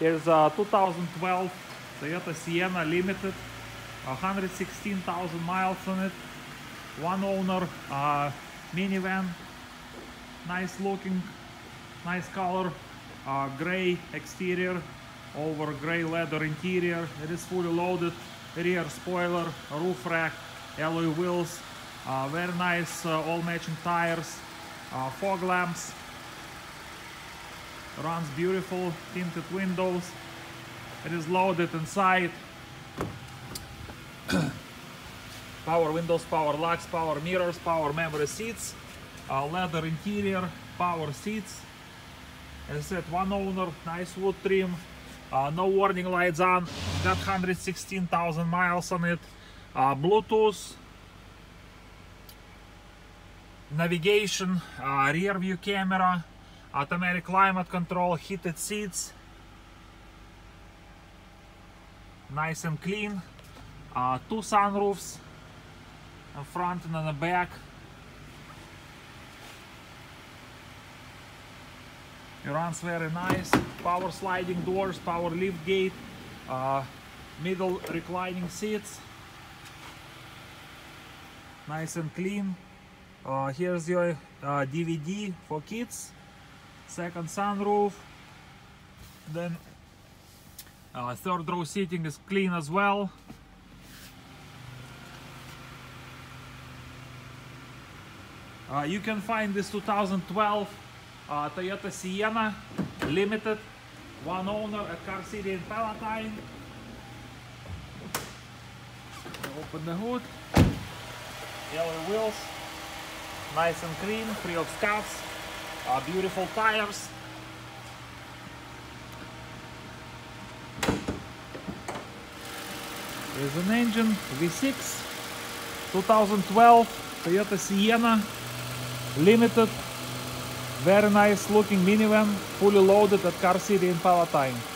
Here's a 2012 Toyota Sienna Limited, 116,000 miles on it, one owner, minivan, nice looking, nice color, gray exterior over gray leather interior. It is fully loaded, rear spoiler, roof rack, alloy wheels, very nice all matching tires, fog lamps, runs beautiful, tinted windows. It is loaded inside. Power windows, power locks, power mirrors, power memory seats, leather interior, power seats. As I said, one owner, nice wood trim, no warning lights on, got 116,000 miles on it, Bluetooth, navigation, rear view camera, automatic climate control, heated seats, nice and clean, two sunroofs in front and in the back. It runs very nice, power sliding doors, power lift gate, middle reclining seats, nice and clean. Here's your DVD for kids, second sunroof, then third row seating is clean as well. You can find this 2012 Toyota Sienna Limited, one owner at Car City in Palatine. Open the hood, yellow wheels, nice and clean, free of scuffs, beautiful tires. There's an engine, V6, 2012 Toyota Sienna Limited, very nice looking minivan, fully loaded at Car City in Palatine.